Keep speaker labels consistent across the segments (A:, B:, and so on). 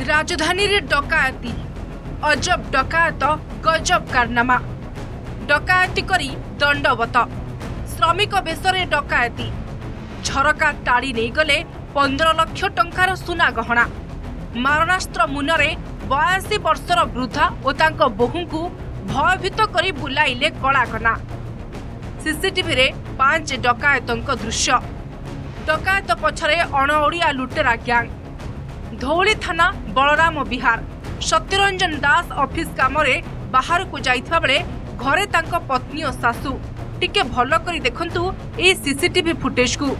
A: राजधानी रे डकायती अजब डकायत गजब कारनामा डकायती करी दंडवत श्रमिक बेसरे डकायती झरका टाड़ी नहीं गले 15 लाख टंकार सुना गहना मारणास्त्र मुନରେ 82 वर्षर वृद्धा और तांको बोहू भयभीत करी बुलाइले कलाकना सीसीटीवी रे 5 डकायतों दृश्य डकायत पछरे अणओडिया लुटेरा ग्यांग धौली थाना बलराम विहार सत्यरंजन दास ऑफिस कामरे बाहर को जाइथिबा बेले घरे तांको पत्नी और सासू टिके भल करी देखंतु ए सीसीटीवी फुटेज को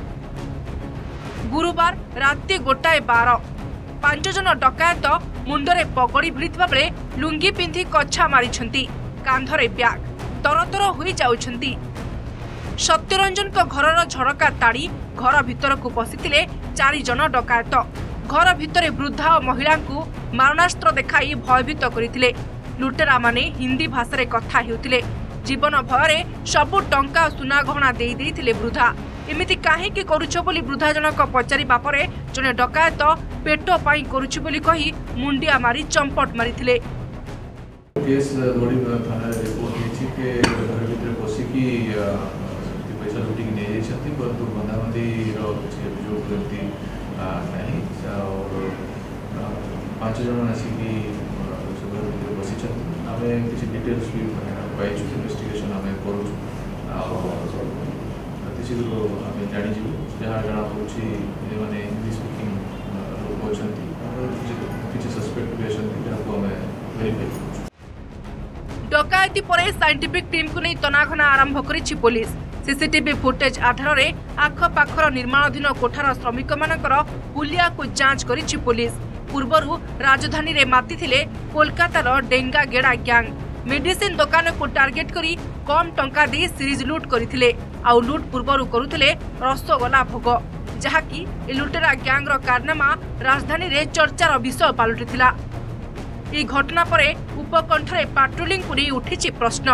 A: गुरुवार राति 1:12 5 जन डकायत मुंडरे पगड़ी भिड़िथिबा बेले लुंगी पिंधि कछा मारिछंती कांधरे ब्याग तरतर होई जाउछंती सत्यरंजन को घरर झड़का ताड़ी घर भितर को पशिथिले 4 जन डकायत घर भितर वृद्धा और महिला को मारणास्त्र देखाई भयभीत करथिले लुटेरा माने हिंदी भाषा कथा हेउथिले जीवन भୟରେ सबु टंका सुना गहना देई देइथिले वृद्धा एमिति काहेकि करूछ बोली वृद्धा जनक पचारिबा परे जने डकायत पेटो पाई करूछ बोली कही मुंडिया मारी चंपट मारिथिले
B: केस दोडी थाना रिपोर्ट हेछि के घर भितर पसी की पैसा लुटी के नै छथि परंतु बंधाबंदी रो किछि अभियोग करती नहीं और 5 जन आसिकी घर भितर बसी छथि आमे किछि डिटेल्स भी पाई छु इन्वेस्टिगेशन आमे करू शीघ्र आम जाणी जहाँ जना पड़ी ये मैंने इंग्लिश स्पीकिंग लोक अच्छा किसी सस्पेक्ट भी अच्छा आम वेरीफाई
A: डकायती पर साइंटिफिक टीम को नहीं तनाघना आरंभ करिछि पुलिस सीसीटीवी फुटेज आधार में आखपाखर निर्माणाधीन कोठार श्रमिक मानकर हुलिया को जांच करिछि पुलिस पूर्वरु राजधानी रे मातिथिले कोलकातार डेंगा गेड़ा ग्यांग मेडिसिन दुकान को टार्गेट करी कम टंका दे सीरीज लुट करथिले आउ लुट पूर्वरु करुथिले रसगोला भोग जहाँकि लुटेरा ग्यांगर कारनामा राजधानी रे चर्चार विषय पालटिथिला ई घटना पर उपकंठरे पेट्रोलिंग को उठी प्रश्न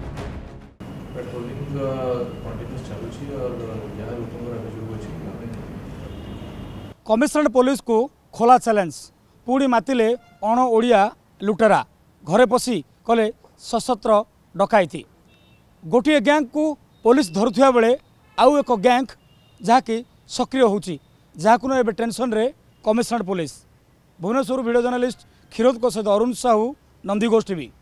C: कमिशनरेट पुलिस को खोला चैलेंज पुणी मातिले अण ओडिया लुटेरा घरे पशि कले सशस्त्र डकायती गोटे गैंग को पुलिस धरुवा बेले आउ एक गैंग जहाँकि सक्रिय होची जहाँको एबे टेंशन रे commissionerate police Bhubaneswar video journalist Kshirod सहित अरुण साहू नंदीघोष टीवी।